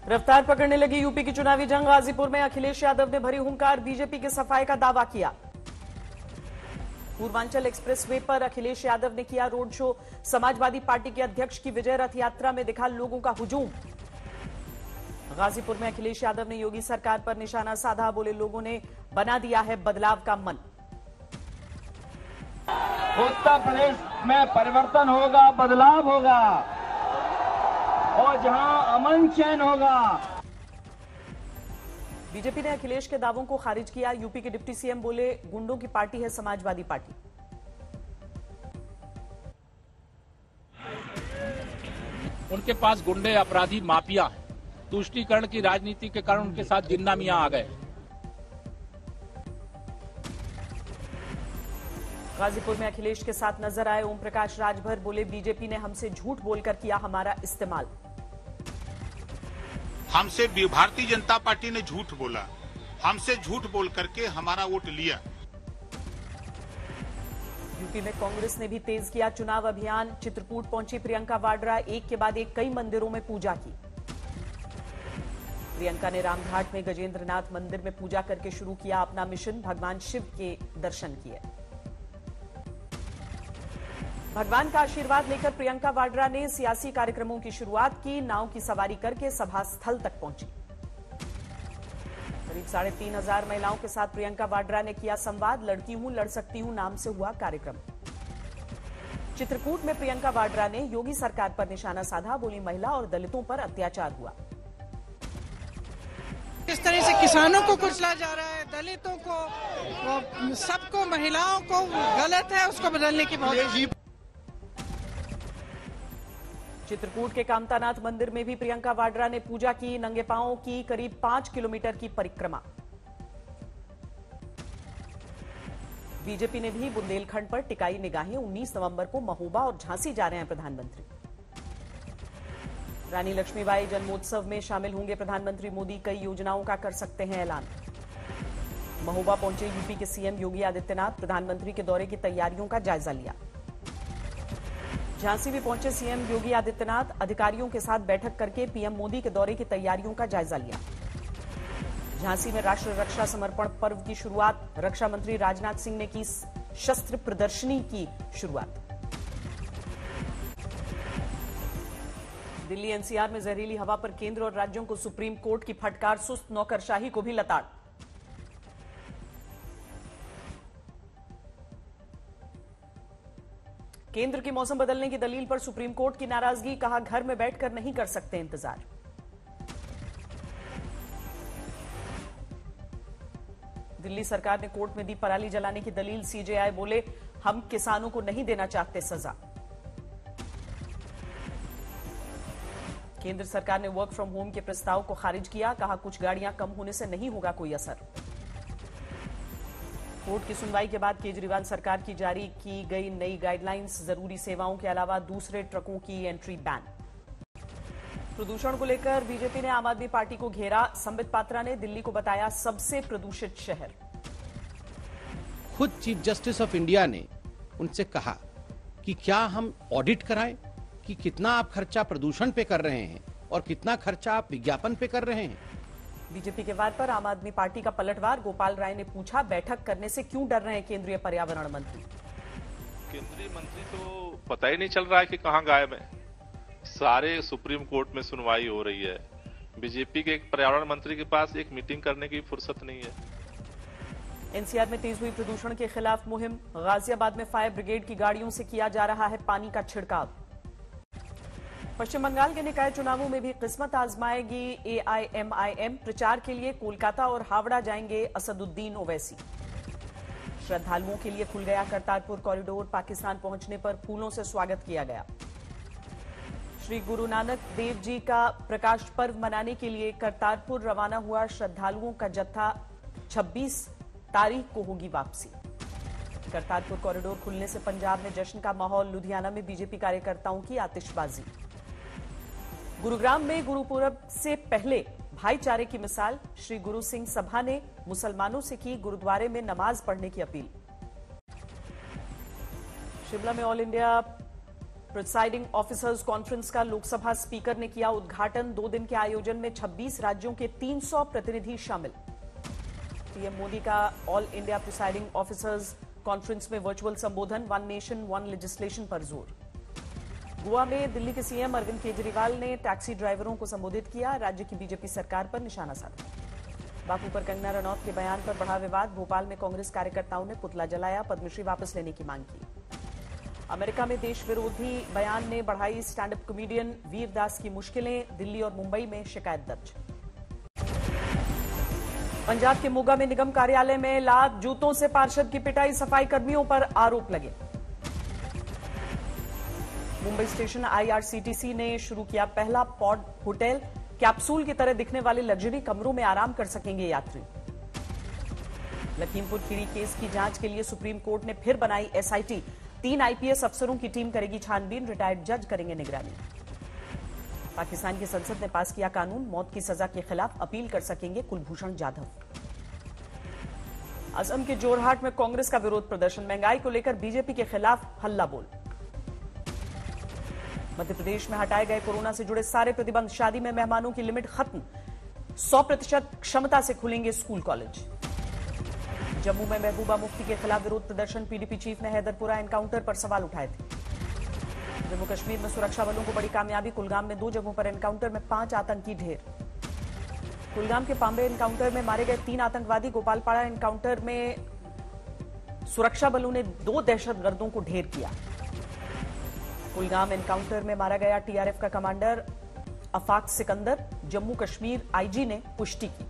रफ्तार पकड़ने लगी यूपी की चुनावी जंग। गाजीपुर में अखिलेश यादव ने भरी हुंकार, बीजेपी के सफाई का दावा किया। पूर्वांचल एक्सप्रेसवे पर अखिलेश यादव ने किया रोड शो। समाजवादी पार्टी के अध्यक्ष की विजय रथ यात्रा में दिखा लोगों का हुजूम। गाजीपुर में अखिलेश यादव ने योगी सरकार पर निशाना साधा, बोले लोगों ने बना दिया है बदलाव का मन। उत्तर प्रदेश में परिवर्तन होगा, बदलाव होगा और जहां अमन चैन होगा। बीजेपी ने अखिलेश के दावों को खारिज किया। यूपी के डिप्टी सीएम बोले गुंडों की पार्टी है समाजवादी पार्टी। उनके पास गुंडे, अपराधी, माफिया है। तुष्टीकरण की राजनीति के कारण उनके साथ जिन्ना मियां आ गए। गाजीपुर में अखिलेश के साथ नजर आए ओम प्रकाश राजभर, बोले बीजेपी ने हमसे झूठ बोलकर किया हमारा इस्तेमाल। हमसे भारतीय जनता पार्टी ने झूठ बोला, हमसे झूठ बोल करके हमारा वोट लिया। यूपी में कांग्रेस ने भी तेज किया चुनाव अभियान। चित्रकूट पहुंची प्रियंका वाड्रा, एक के बाद एक कई मंदिरों में पूजा की। प्रियंका ने रामघाट में गजेंद्रनाथ मंदिर में पूजा करके शुरू किया अपना मिशन। भगवान शिव के दर्शन किए। भगवान का आशीर्वाद लेकर प्रियंका वाड्रा ने सियासी कार्यक्रमों की शुरुआत की। नाव की सवारी करके सभा स्थल तक पहुंची। करीब 3,500 महिलाओं के साथ प्रियंका वाड्रा ने किया संवाद। लड़की हूं, लड़ सकती हूं नाम से हुआ कार्यक्रम। चित्रकूट में प्रियंका वाड्रा ने योगी सरकार पर निशाना साधा, बोली महिला और दलितों पर अत्याचार हुआ। इस तरह से किसानों को कुचला जा रहा है, दलितों को, सबको, महिलाओं को गलत है, उसको बदलने की बहुत। चित्रकूट के कामतानाथ मंदिर में भी प्रियंका वाड्रा ने पूजा की। नंगे पांवों की करीब 5 किलोमीटर की परिक्रमा। बीजेपी ने भी बुंदेलखंड पर टिकाई निगाहें। 19 नवंबर को महोबा और झांसी जा रहे हैं प्रधानमंत्री। रानी लक्ष्मीबाई जन्मोत्सव में शामिल होंगे प्रधानमंत्री मोदी। कई योजनाओं का कर सकते हैं ऐलान। महोबा पहुंचे यूपी के सीएम योगी आदित्यनाथ, प्रधानमंत्री के दौरे की तैयारियों का जायजा लिया। झांसी भी पहुंचे सीएम योगी आदित्यनाथ, अधिकारियों के साथ बैठक करके पीएम मोदी के दौरे की तैयारियों का जायजा लिया। झांसी में राष्ट्र रक्षा समर्पण पर्व की शुरुआत। रक्षा मंत्री राजनाथ सिंह ने की शस्त्र प्रदर्शनी की शुरुआत। दिल्ली एनसीआर में जहरीली हवा पर केंद्र और राज्यों को सुप्रीम कोर्ट की फटकार। सुस्त नौकरशाही को भी लताड़। केंद्र की मौसम बदलने की दलील पर सुप्रीम कोर्ट की नाराजगी। कहा घर में बैठकर नहीं कर सकते इंतजार। दिल्ली सरकार ने कोर्ट में दी पराली जलाने की दलील। सीजेआई बोले हम किसानों को नहीं देना चाहते सजा। केंद्र सरकार ने वर्क फ्रॉम होम के प्रस्ताव को खारिज किया। कहा कुछ गाड़ियां कम होने से नहीं होगा कोई असर। कोर्ट की सुनवाई के बाद केजरीवाल सरकार की जारी की गई नई गाइडलाइंस। जरूरी सेवाओं के अलावा दूसरे ट्रकों की एंट्री बैन। प्रदूषण को लेकर बीजेपी ने आम आदमी पार्टी को घेरा। संबित पात्रा ने दिल्ली को बताया सबसे प्रदूषित शहर। खुद चीफ जस्टिस ऑफ इंडिया ने उनसे कहा कि क्या हम ऑडिट कराएं कि कितना आप खर्चा प्रदूषण पे कर रहे हैं और कितना खर्चा आप विज्ञापन पे कर रहे हैं। बीजेपी के वार पर आम आदमी पार्टी का पलटवार। गोपाल राय ने पूछा बैठक करने से क्यों डर रहे हैं केंद्रीय पर्यावरण मंत्री। केंद्रीय मंत्री तो पता ही नहीं चल रहा है कि कहां गायब है। सारे सुप्रीम कोर्ट में सुनवाई हो रही है। बीजेपी के एक पर्यावरण मंत्री के पास एक मीटिंग करने की फुर्सत नहीं है। एनसीआर में तेज हुई प्रदूषण के खिलाफ मुहिम। गाजियाबाद में फायर ब्रिगेड की गाड़ियों से किया जा रहा है पानी का छिड़काव। पश्चिम बंगाल के निकाय चुनावों में भी किस्मत आजमाएगी एआईएमआईएम। प्रचार के लिए कोलकाता और हावड़ा जाएंगे असदुद्दीन ओवैसी। श्रद्धालुओं के लिए खुल गया करतारपुर कॉरिडोर। पाकिस्तान पहुंचने पर फूलों से स्वागत किया गया। श्री गुरु नानक देव जी का प्रकाश पर्व मनाने के लिए करतारपुर रवाना हुआ श्रद्धालुओं का जत्था। 26 तारीख को होगी वापसी। करतारपुर कॉरिडोर खुलने से पंजाब में जश्न का माहौल। लुधियाना में बीजेपी कार्यकर्ताओं की आतिशबाजी। गुरुग्राम में गुरुपुरब से पहले भाईचारे की मिसाल। श्री गुरु सिंह सभा ने मुसलमानों से की गुरुद्वारे में नमाज पढ़ने की अपील। शिमला में all India presiding officers conference का लोकसभा स्पीकर ने किया उद्घाटन। 2 दिन के आयोजन में 26 राज्यों के 300 प्रतिनिधि शामिल। पीएम मोदी का all India presiding officers conference में वर्चुअल संबोधन। 1 नेशन 1 लेजिस्लेशन पर जोर। गोवा में दिल्ली के सीएम अरविंद केजरीवाल ने टैक्सी ड्राइवरों को संबोधित किया। राज्य की बीजेपी सरकार पर निशाना साधा। बापू पर कंगना रनौत के बयान पर बढ़ा विवाद। भोपाल में कांग्रेस कार्यकर्ताओं ने पुतला जलाया। पद्मश्री वापस लेने की मांग की। अमेरिका में देश विरोधी बयान ने बढ़ाई stand up comedian Vir Das की मुश्किलें। दिल्ली और मुंबई में शिकायत दर्ज। पंजाब के मोगा में निगम कार्यालय में लात जूतों से पार्षद की पिटाई। सफाई कर्मियों पर आरोप लगे। मुंबई स्टेशन आईआरसीटीसी ने शुरू किया पहला पॉड होटल। कैप्सूल की तरह दिखने वाले लग्जरी कमरों में आराम कर सकेंगे यात्री। लखीमपुर खीरी केस की जांच के लिए सुप्रीम कोर्ट ने फिर बनाई एसआईटी। 3 आईपीएस अफसरों की टीम करेगी छानबीन। रिटायर्ड जज करेंगे निगरानी। पाकिस्तान की संसद ने पास किया कानून। मौत की सजा के खिलाफ अपील कर सकेंगे कुलभूषण जाधव। असम के जोरहाट में कांग्रेस का विरोध प्रदर्शन। महंगाई को लेकर बीजेपी के खिलाफ हल्ला बोल। मध्य प्रदेश में हटाए गए कोरोना से जुड़े सारे प्रतिबंध। शादी में मेहमानों की लिमिट खत्म। 100% क्षमता से खुलेंगे स्कूल कॉलेज। जम्मू में महबूबा मुफ्ती के खिलाफ विरोध प्रदर्शन। पीडीपी चीफ ने हैदरपुरा एनकाउंटर पर सवाल उठाए थे। जम्मू कश्मीर में सुरक्षा बलों को बड़ी कामयाबी। कुलगाम में 2 जगहों पर एनकाउंटर में 5 आतंकी ढेर। कुलगाम के पांबे एनकाउंटर में मारे गए 3 आतंकवादी। गोपालपाड़ा एनकाउंटर में सुरक्षा बलों ने 2 दहशतगर्दों को ढेर किया। कुलगाम एनकाउंटर में मारा गया टीआरएफ का कमांडर अफाक सिकंदर। जम्मू कश्मीर आईजी ने पुष्टि की।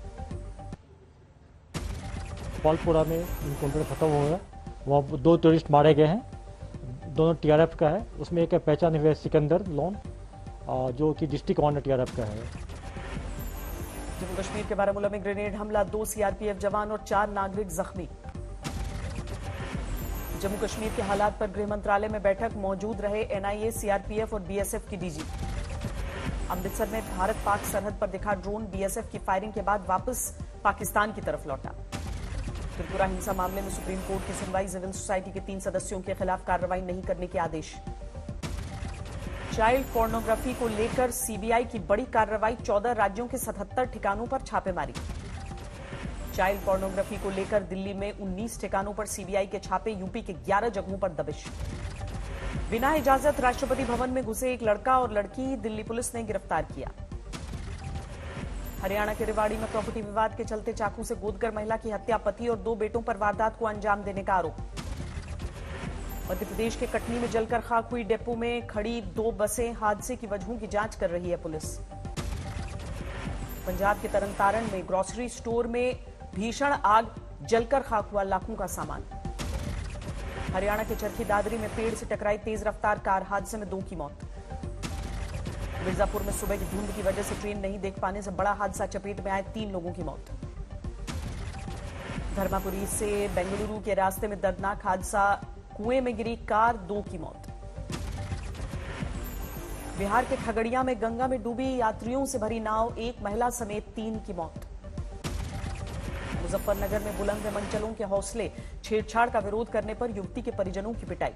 गोपालपुरा में एनकाउंटर खत्म हो गया। वहाँ 2 टेररिस्ट मारे गए हैं। दोनों टीआरएफ का है। उसमें एक पहचान हुआ सिकंदर लोन जो कि डिस्ट्रिक्ट कमांडर टीआरएफ का है। जम्मू कश्मीर के बारामूला में ग्रेनेड हमला। 2 सीआरपीएफ जवान और 4 नागरिक जख्मी। जम्मू कश्मीर के हालात पर गृह मंत्रालय में बैठक। मौजूद रहे एनआईए, सीआरपीएफ और बीएसएफ की डीजी। अमृतसर में भारत पाक सरहद पर दिखा ड्रोन। बीएसएफ की फायरिंग के बाद वापस पाकिस्तान की तरफ लौटा। त्रिपुरा हिंसा मामले में सुप्रीम कोर्ट की सुनवाई। सिविल सोसाइटी के 3 सदस्यों के खिलाफ कार्रवाई नहीं करने के आदेश। चाइल्ड पोर्नोग्राफी को लेकर सीबीआई की बड़ी कार्रवाई। 14 राज्यों के 77 ठिकानों पर छापेमारी। चाइल्ड पोर्नोग्राफी को लेकर दिल्ली में 19 ठिकानों पर सीबीआई के छापे। यूपी के 11 जगहों पर दबिश। बिना इजाजत राष्ट्रपति भवन में घुसे एक लड़का और लड़की। दिल्ली पुलिस ने गिरफ्तार किया। हरियाणा के रेवाड़ी में प्रॉपर्टी विवाद के चलते चाकू से गोदकर महिला की हत्या। पति और 2 बेटों पर वारदात को अंजाम देने का आरोप। मध्य प्रदेश के कटनी में जलकर खाक हुई डिपो में खड़ी 2 बसें। हादसे की वजहों की जांच कर रही है पुलिस। पंजाब के तरनतारण में ग्रोसरी स्टोर में भीषण आग। जलकर खाक हुआ लाखों का सामान। हरियाणा के चरखी दादरी में पेड़ से टकराई तेज रफ्तार कार। हादसे में 2 की मौत। मिर्जापुर में सुबह की धुंध की वजह से ट्रेन नहीं देख पाने से बड़ा हादसा। चपेट में आए 3 लोगों की मौत। धर्मापुरी से बेंगलुरु के रास्ते में दर्दनाक हादसा। कुएं में गिरी कार। 2 की मौत। बिहार के खगड़िया में गंगा में डूबी यात्रियों से भरी नाव। 1 महिला समेत 3 की मौत। मुजफ्फरनगर में बुलंद मंचलों के हौसले। छेड़छाड़ का विरोध करने पर युवती के परिजनों की पिटाई।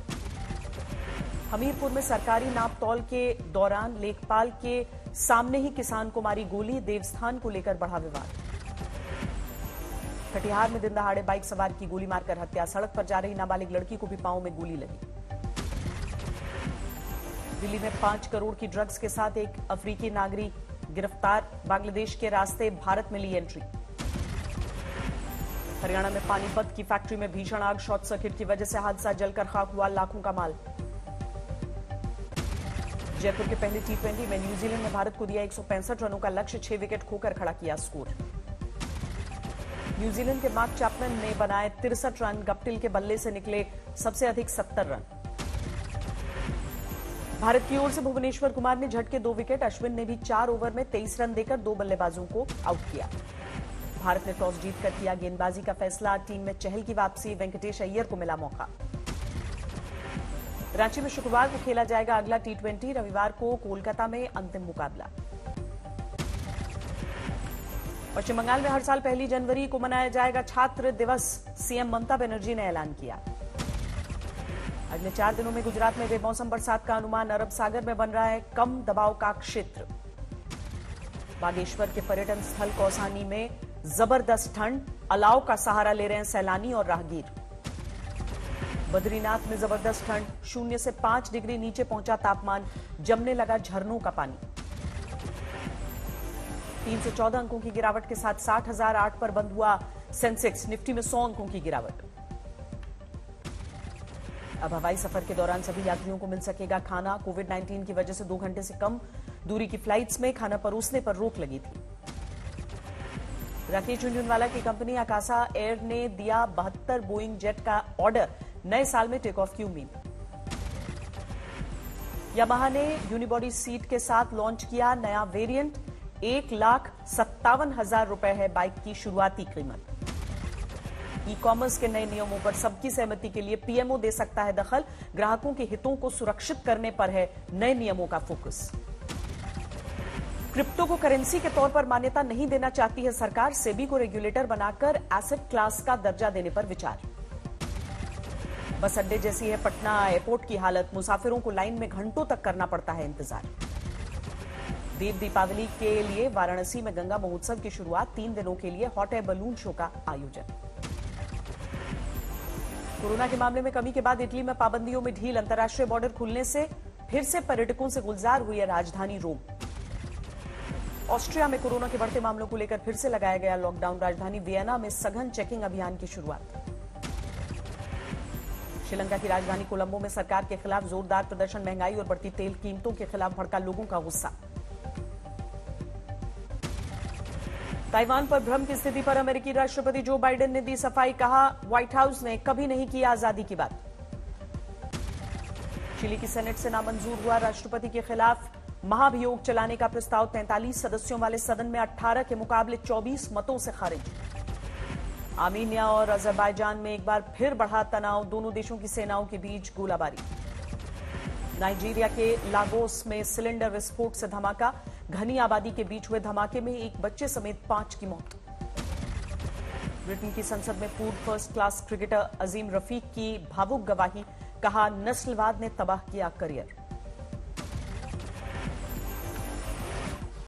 हमीरपुर में सरकारी नाप तौल के दौरान लेखपाल के सामने ही किसान को मारी गोली। देवस्थान को लेकर बढ़ा विवाद। कटिहार में दिन दहाड़े बाइक सवार की गोली मारकर हत्या। सड़क पर जा रही नाबालिग लड़की को भी पांव में गोली लगी। दिल्ली में 5 करोड़ की ड्रग्स के साथ एक अफ्रीकी नागरिक गिरफ्तार। बांग्लादेश के रास्ते भारत में ली एंट्री। हरियाणा में पानीपत की फैक्ट्री में भीषण आग। शॉर्ट सर्किट की वजह से हादसा। जलकर खाक हुआ लाखों का माल। जयपुर के पहले T20 में न्यूजीलैंड ने भारत को दिया 165 रनों का लक्ष्य। 6 विकेट खोकर खड़ा किया स्कोर। न्यूजीलैंड के मार्क चैपमैन ने बनाए 63 रन। गप्टिल के बल्ले से निकले सबसे अधिक 70 रन। भारत की ओर से भुवनेश्वर कुमार ने झटके 2 विकेट। अश्विन ने भी 4 ओवर में 23 रन देकर 2 बल्लेबाजों को आउट किया। भारत ने टॉस जीतकर किया गेंदबाजी का फैसला। टीम में चहल की वापसी। वेंकटेश अय्यर को मिला मौका। रांची में शुक्रवार को खेला जाएगा अगला T20। रविवार को कोलकाता में अंतिम मुकाबला। पश्चिम बंगाल में हर साल 1 जनवरी को मनाया जाएगा छात्र दिवस। सीएम ममता बनर्जी ने ऐलान किया। अगले 4 दिनों में गुजरात में बेमौसम बरसात का अनुमान। अरब सागर में बन रहा है कम दबाव का क्षेत्र। बागेश्वर के पर्यटन स्थल कौसानी में जबरदस्त ठंड, अलाव का सहारा ले रहे हैं सैलानी और राहगीर। बद्रीनाथ में जबरदस्त ठंड, 0 से 5 डिग्री नीचे पहुंचा तापमान, जमने लगा झरनों का पानी। 314 अंकों की गिरावट के साथ 60,008 पर बंद हुआ सेंसेक्स। निफ्टी में 100 अंकों की गिरावट। अब हवाई सफर के दौरान सभी यात्रियों को मिल सकेगा खाना। कोविड-19 की वजह से 2 घंटे से कम दूरी की फ्लाइट्स में खाना परोसने पर रोक लगी थी। राकेश झुनझुनवाला की कंपनी आकाशा एयर ने दिया 72 बोइंग जेट का ऑर्डर। नए साल में टेक ऑफ की उम्मीद। यामाहा ने यूनिबॉडी सीट के साथ लॉन्च किया नया वेरिएंट। 1,57,000 रुपए है बाइक की शुरुआती कीमत। ई कॉमर्स के नए नियमों पर सबकी सहमति के लिए पीएमओ दे सकता है दखल। ग्राहकों के हितों को सुरक्षित करने पर है नए नियमों का फोकस। क्रिप्टो को करेंसी के तौर पर मान्यता नहीं देना चाहती है सरकार। सेबी को रेगुलेटर बनाकर एसेट क्लास का दर्जा देने पर विचार। बस अड्डे जैसी है पटना एयरपोर्ट की हालत। मुसाफिरों को लाइन में घंटों तक करना पड़ता है इंतजार। देव दीपावली के लिए वाराणसी में गंगा महोत्सव की शुरुआत। 3 दिनों के लिए हॉट एयर बलून शो का आयोजन। कोरोना के मामले में कमी के बाद इटली में पाबंदियों में ढील। अंतर्राष्ट्रीय बॉर्डर खुलने से फिर से पर्यटकों से गुलजार हुई है राजधानी रोम। ऑस्ट्रिया में कोरोना के बढ़ते मामलों को लेकर फिर से लगाया गया लॉकडाउन। राजधानी वियना में सघन चेकिंग अभियान की शुरुआत। श्रीलंका की राजधानी कोलंबो में सरकार के खिलाफ जोरदार प्रदर्शन। महंगाई और बढ़ती तेल कीमतों के खिलाफ भड़का लोगों का गुस्सा। ताइवान पर भ्रम की स्थिति पर अमेरिकी राष्ट्रपति जो बाइडेन ने दी सफाई। कहा व्हाइट हाउस ने कभी नहीं की आजादी की बात। चिली की सेनेट से नामंजूर हुआ राष्ट्रपति के खिलाफ महाभियोग चलाने का प्रस्ताव। 43 सदस्यों वाले सदन में 18 के मुकाबले 24 मतों से खारिज। आर्मीनिया और अजरबैजान में एक बार फिर बढ़ा तनाव। दोनों देशों की सेनाओं के बीच गोलाबारी। नाइजीरिया के लागोस में सिलेंडर विस्फोट से धमाका। घनी आबादी के बीच हुए धमाके में एक बच्चे समेत 5 की मौत। ब्रिटेन की संसद में पूर्व first class cricketer Azeem Rafiq की भावुक गवाही। कहा नस्लवाद ने तबाह किया करियर।